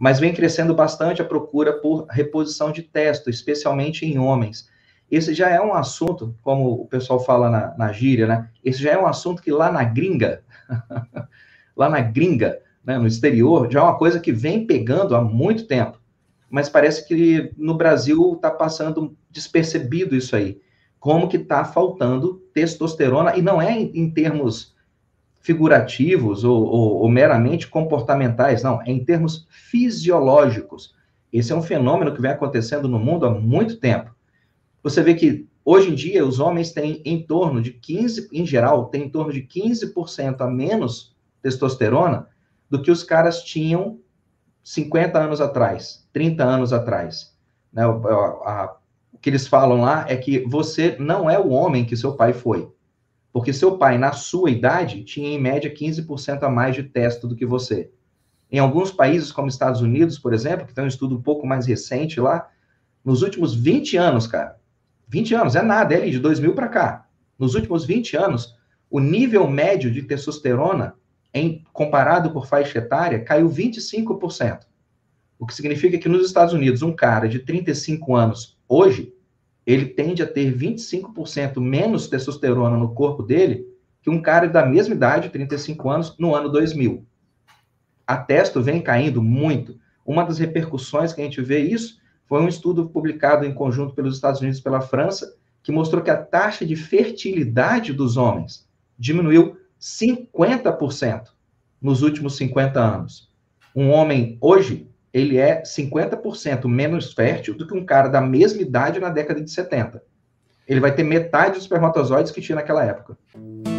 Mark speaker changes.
Speaker 1: Mas vem crescendo bastante a procura por reposição de testo, especialmente em homens. Esse já é um assunto, como o pessoal fala na gíria, né? Esse já é um assunto que lá na gringa, né, no exterior, já é uma coisa que vem pegando há muito tempo. Mas parece que no Brasil está passando despercebido isso aí. Como que está faltando testosterona, e não é em termos figurativos ou meramente comportamentais, não, é em termos fisiológicos. Esse é um fenômeno que vem acontecendo no mundo há muito tempo. Você vê que hoje em dia os homens têm em torno de 15%, em geral, tem em torno de 15% a menos testosterona do que os caras tinham 50 anos atrás, 30 anos atrás. Né? O que eles falam lá é que você não é o homem que seu pai foi. Porque seu pai, na sua idade, tinha em média 15% a mais de testo do que você. Em alguns países, como Estados Unidos, por exemplo, que tem um estudo um pouco mais recente lá, nos últimos 20 anos, cara, 20 anos é nada, é ali de 2000 para cá. Nos últimos 20 anos, o nível médio de testosterona, comparado por faixa etária, caiu 25%. O que significa que nos Estados Unidos, um cara de 35 anos, hoje, ele tende a ter 25% menos testosterona no corpo dele que um cara da mesma idade, 35 anos, no ano 2000. A testo vem caindo muito. Uma das repercussões que a gente vê isso foi um estudo publicado em conjunto pelos Estados Unidos e pela França, que mostrou que a taxa de fertilidade dos homens diminuiu 50% nos últimos 50 anos. Um homem, hoje, ele é 50% menos fértil do que um cara da mesma idade na década de 70. Ele vai ter metade dos espermatozoides que tinha naquela época.